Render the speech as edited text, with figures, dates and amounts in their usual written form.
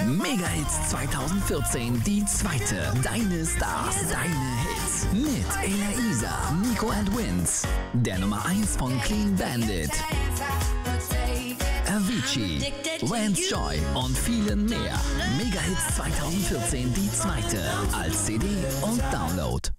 Mega-Hits 2014, die zweite. Deine Stars, deine Hits. Mit Elisa, Nico&Vinz. Der Nummer 1 von Clean Bandit. Avicii, Vance Joy und vielen mehr. Mega-Hits 2014, die zweite. Als CD und Download.